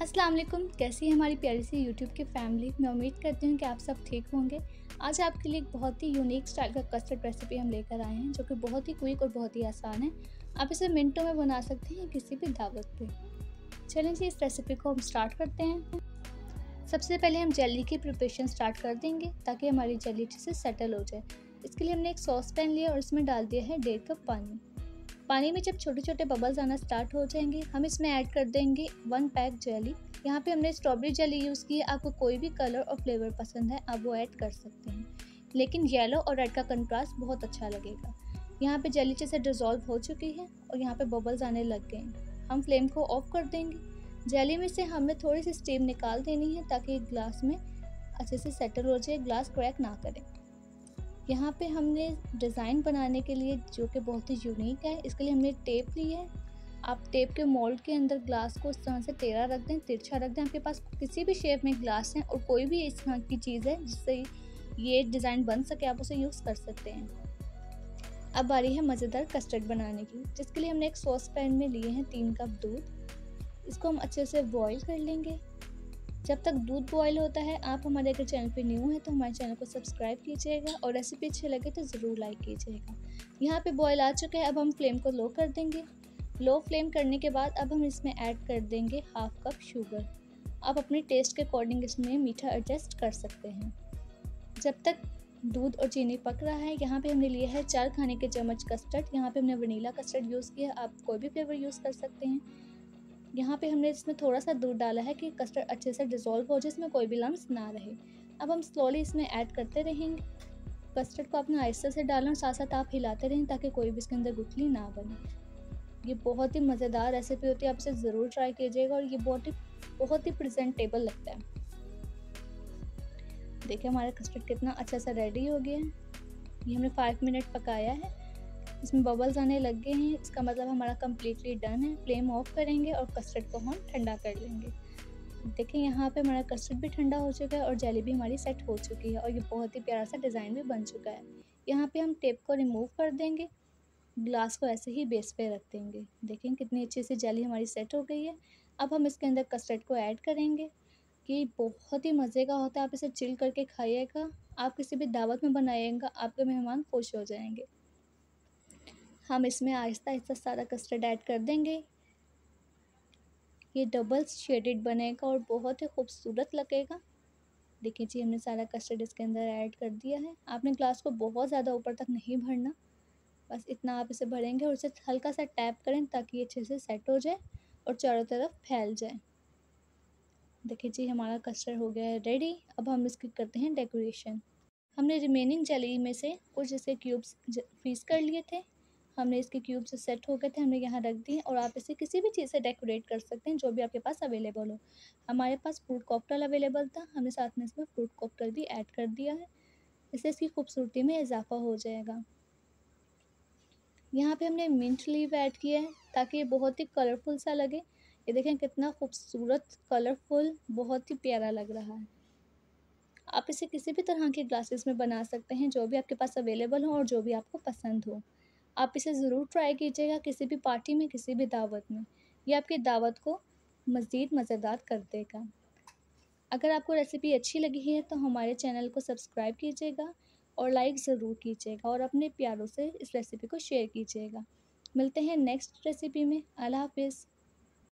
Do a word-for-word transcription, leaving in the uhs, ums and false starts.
अस्सलाम वालेकुम। कैसी है हमारी प्यारी सी यूट्यूब की फैमिली। मैं उम्मीद करती हूँ कि आप सब ठीक होंगे। आज आपके लिए एक बहुत ही यूनिक स्टाइल का कस्टर्ड रेसिपी हम लेकर आए हैं, जो कि बहुत ही क्विक और बहुत ही आसान है। आप इसे मिनटों में बना सकते हैं किसी भी दावत पे। चलें जी, इस रेसिपी को हम स्टार्ट करते हैं। सबसे पहले हम जेली की प्रिपरेशन स्टार्ट कर देंगे ताकि हमारी जेली अच्छे से सेटल हो जाए। इसके लिए हमने एक सॉस पैन लिया और इसमें डाल दिया है डेढ़ कप पानी। पानी में जब छोटे छोटे बबल्स आना स्टार्ट हो जाएंगे, हम इसमें ऐड कर देंगे वन पैक जेली। यहाँ पे हमने स्ट्रॉबेरी जेली यूज़ की है। आपको कोई भी कलर और फ्लेवर पसंद है, आप वो ऐड कर सकते हैं, लेकिन येलो और रेड का कंट्रास्ट बहुत अच्छा लगेगा। यहाँ पे जेली अच्छे से डिज़ोल्व हो चुकी है और यहाँ पे बबल्स आने लग गए हैं। हम फ्लेम को ऑफ कर देंगे। जेली में से हमें थोड़ी सी स्टीम निकाल देनी है ताकि ग्लास में अच्छे से सेटल हो जाए, ग्लास क्रैक ना करें। यहाँ पे हमने डिज़ाइन बनाने के लिए, जो कि बहुत ही यूनिक है, इसके लिए हमने टेप ली है। आप टेप के मोल्ड के अंदर ग्लास को इस तरह से टेढ़ा रख दें, तिरछा रख दें। आपके पास किसी भी शेप में ग्लास है और कोई भी इस तरह की चीज़ है जिससे ये डिज़ाइन बन सके, आप उसे यूज़ कर सकते हैं। अब बारी है मज़ेदार कस्टर्ड बनाने की, जिसके लिए हमने एक सॉस पैन में लिए हैं तीन कप दूध। इसको हम अच्छे से बॉईल कर लेंगे। जब तक दूध बॉयल होता है, आप हमारे अगर चैनल पे न्यू हैं तो हमारे चैनल को सब्सक्राइब कीजिएगा और रेसिपी अच्छी लगे तो ज़रूर लाइक कीजिएगा। यहाँ पे बॉयल आ चुका है। अब हम फ्लेम को लो कर देंगे। लो फ्लेम करने के बाद अब हम इसमें ऐड कर देंगे हाफ कप शुगर। आप अपने टेस्ट के अकॉर्डिंग इसमें मीठा एडजस्ट कर सकते हैं। जब तक दूध और चीनी पक रहा है, यहाँ पे हमने लिया है चार खाने के चम्मच कस्टर्ड। यहाँ पे हमने वनीला कस्टर्ड यूज़ किया है, आप कोई भी फ्लेवर यूज़ कर सकते हैं। यहाँ पे हमने इसमें थोड़ा सा दूध डाला है कि कस्टर्ड अच्छे से डिज़ोल्व हो जाए, इसमें कोई भी लम्स ना रहे। अब हम स्लोली इसमें ऐड करते रहेंगे। कस्टर्ड को अपना आहिस्ते से डालें और साथ साथ आप हिलाते रहें ताकि कोई भी इसके अंदर गुठली ना बने। ये बहुत ही मज़ेदार रेसिपी होती है, आप इसे ज़रूर ट्राई कीजिएगा और ये बहुत ही बहुत ही प्रेजेंटेबल लगता है। देखिए हमारा कस्टर्ड कितना अच्छा सा रेडी हो गया है। ये हमने फाइव मिनट पकाया है। इसमें बबल्स आने लग गए हैं, इसका मतलब हमारा कम्प्लीटली डन है। फ्लेम ऑफ करेंगे और कस्टर्ड को हम ठंडा कर लेंगे। देखिए यहाँ पे हमारा कस्टर्ड भी ठंडा हो चुका है और जेली भी हमारी सेट हो चुकी है और ये बहुत ही प्यारा सा डिज़ाइन भी बन चुका है। यहाँ पे हम टेप को रिमूव कर देंगे, ग्लास को ऐसे ही बेस पे रख देंगे। देखें कितनी अच्छी सी जेली हमारी सेट हो गई है। अब हम इसके अंदर कस्टर्ड को ऐड करेंगे। कि बहुत ही मज़े का होता है, आप इसे चिल करके खाइएगा। आप किसी भी दावत में बनाइएगा, आपके मेहमान खुश हो जाएंगे। हम इसमें आहिस्ता आहिस्ता सारा कस्टर्ड ऐड कर देंगे। ये डबल शेडेड बनेगा और बहुत ही खूबसूरत लगेगा। देखिए जी, हमने सारा कस्टर्ड इसके अंदर ऐड कर दिया है। आपने ग्लास को बहुत ज़्यादा ऊपर तक नहीं भरना, बस इतना आप इसे भरेंगे और इसे हल्का सा टैप करें ताकि ये अच्छे से सेट हो जाए और चारों तरफ फैल जाए। देखिए जी, हमारा कस्टर्ड हो गया है रेडी। अब हम इसकी करते हैं डेकोरेशन। हमने रिमेनिंग जेली में से कुछ इसके क्यूब्स पीस कर लिए थे। हमने इसके क्यूब से सेट हो गए थे, हमने यहाँ रख दिए और आप इसे किसी भी चीज़ से डेकोरेट कर सकते हैं जो भी आपके पास अवेलेबल हो। हमारे पास फ्रूट कॉकटेल अवेलेबल था, हमने साथ में इसमें फ्रूट कॉकटेल भी ऐड कर दिया है। इससे इसकी खूबसूरती में इजाफा हो जाएगा। यहाँ पे हमने मिंट लीव ऐड किया है ताकि ये बहुत ही कलरफुल सा लगे। ये देखें कितना खूबसूरत, कलरफुल, बहुत ही प्यारा लग रहा है। आप इसे किसी भी तरह के ग्लासेस में बना सकते हैं जो भी आपके पास अवेलेबल हो और जो भी आपको पसंद हो। आप इसे ज़रूर ट्राई कीजिएगा किसी भी पार्टी में, किसी भी दावत में। ये आपकी दावत को मज़ीद मज़ेदार कर देगा। अगर आपको रेसिपी अच्छी लगी है तो हमारे चैनल को सब्सक्राइब कीजिएगा और लाइक ज़रूर कीजिएगा और अपने प्यारों से इस रेसिपी को शेयर कीजिएगा। मिलते हैं नेक्स्ट रेसिपी में। अल्लाह हाफ़िज़।